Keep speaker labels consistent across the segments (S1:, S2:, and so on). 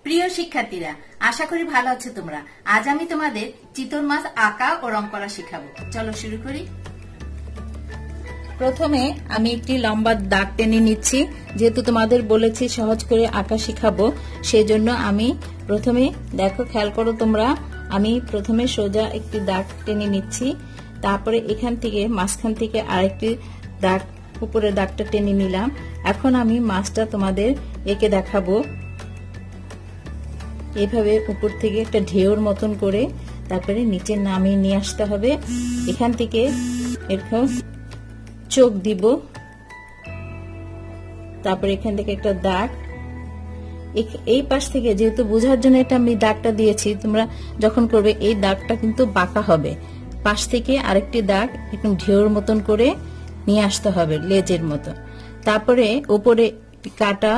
S1: প্রিয় শিক্ষার্থীরা, আশা করি ভালো আছো তোমরা। আজ আমি তোমাদের চিতল মাছ আঁকা ও রং করা শেখাবো। চলো শুরু করি। প্রথমে আমি একটি লম্বা দাগ টেনে নিচ্ছি। যেহেতু তোমাদের বলেছি সহজ করে আঁকা শেখাবো, সেজন্য আমি প্রথমে দেখো, খেয়াল করো তোমরা, আমি প্রথমে সোজা একটি দাগ টেনে নিচ্ছি। তারপরে এখান থেকে মাঝখান থেকে আরেকটি দাগ, উপরে দাগটা টেনে নিলাম। এখন আমি মাছটা তোমাদের এঁকে দেখাবো। এভাবে উপর থেকে একটা ঢেউর মতন করে তারপরে নিচে নামিয়ে নিয়ে আসতে হবে। এখান থেকে এরকম চোখ দিব, তারপরে এখান থেকে একটা দাগ। এই পাশ থেকে যেহেতু বোঝার জন্য এটা আমি দাগটা দিয়েছি, তোমরা যখন করবে এই দাগটা কিন্তু বাঁকা হবে। পাশ থেকে আরেকটি দাগ এরকম ঢেউর মতন করে নিয়ে আসতে হবে, লেজের মতো। তারপরে উপরে কাটা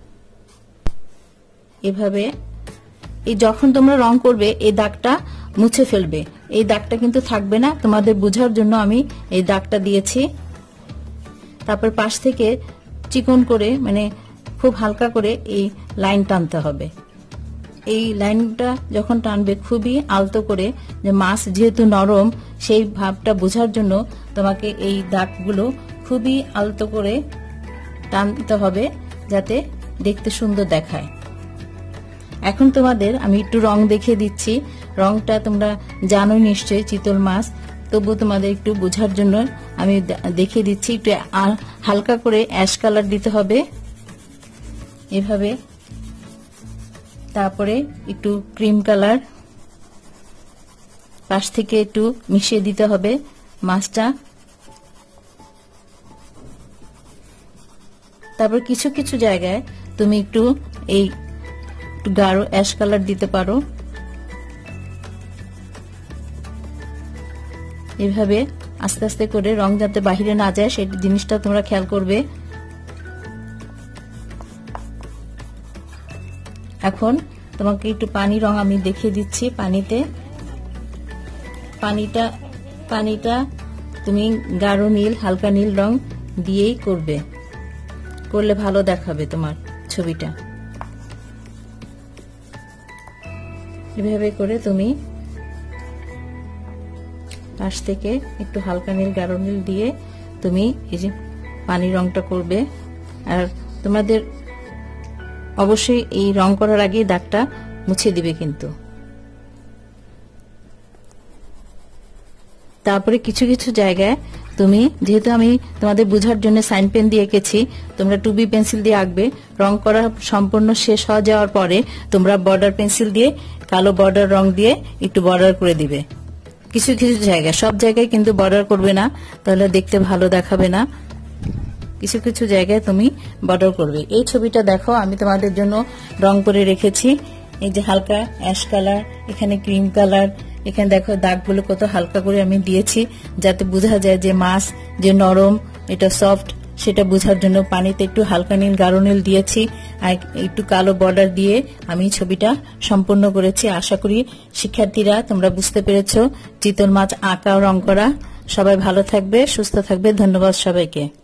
S1: এভাবে। এই যখন তোমরা রং করবে এই দাগটা মুছে ফেলবে, এই দাগটা কিন্তু থাকবে না। তোমাদের বোঝার জন্য আমি এই দাগটা দিয়েছি। তারপর পাশ থেকে চিকন করে, মানে খুব হালকা করে এই লাইন টানতে হবে। এই লাইনটা যখন টানবে খুবই আলতো করে, যে মাছ যেহেতু নরম, সেই ভাবটা বোঝার জন্য তোমাকে এই দাগগুলো খুবই আলতো করে টানতে হবে, যাতে দেখতে সুন্দর দেখায়। এখন তোমাদের আমি একটু রং দেখিয়ে দিচ্ছি। রংটা তোমরা জানো নিশ্চয়ই, চিতল মাছ, তবু তোমাদের একটু বোঝার জন্য আমি দেখিয়ে দিচ্ছি। একটু হালকা করে অ্যাশ কালার দিতে হবে এভাবে। তারপরে একটু ক্রিম কালার পাশ থেকে একটু মিশিয়ে দিতে হবে মাছটা। তারপর কিছু কিছু জায়গায় তুমি একটু এই গাঢ় অ্যাশ কালার দিতে পারো। এভাবে আস্তে আস্তে করে রং যাতে বাহিরে না যায় সেই জিনিসটা তোমরা খেয়াল করবে। এখন তোমাকে একটু পানি রং আমি দেখিয়ে দিচ্ছি। পানিটা তুমি গাঢ় নীল, হালকা নীল রং দিয়েই করলে ভালো দেখাবে তোমার ছবিটা। এভাবে করে তুমি পাশ থেকে একটু হালকা নীল, গাঢ় নীল দিয়ে তুমি এই যে পানি রংটা করবে। আর তোমাদের অবশ্যই এই রং করার আগে দাগটা মুছে দিবে কিন্তু। তারপরে কিছু কিছু জায়গায় তুমি, যেহেতু আমি তোমাদের বোঝার জন্য সাইন পেন দিয়ে এঁকেছি, তোমরা 2B পেন্সিল দিয়ে আঁকবে। রং করা সম্পূর্ণ শেষ হয়ে যাওয়ার পরে তোমরা বর্ডার পেন্সিল দিয়ে কালো বর্ডার রং দিয়ে একটু বর্ডার করে দিবে। কিছু কিছু জায়গায়, সব জায়গায় কিন্তু বর্ডার করবে না, তাহলে দেখতে ভালো দেখাবে না। কিছু কিছু জায়গায় তুমি বর্ডার করবে। এই ছবিটা দেখো, আমি তোমাদের জন্য রং করে রেখেছি। এই যে হালকা অ্যাশ কালার, এখানে ক্রিম কালার, এখানে দেখো দাগগুলো কত হালকা করে আমি দিয়েছি, যাতে বোঝা যায় যে মাছ যে নরম, এটা সফট, সেটা বোঝার জন্য পানিতে একটু হালকা নীল, গাঢ় নীল দিয়েছি, আর একটু কালো বর্ডার দিয়ে আমি ছবিটা সম্পূর্ণ করেছি। আশা করি শিক্ষার্থীরা তোমরা বুঝতে পেরেছো চিতল মাছ আঁকা ও রং করা। সবাই ভালো থাকবে, সুস্থ থাকবে। ধন্যবাদ সবাইকে।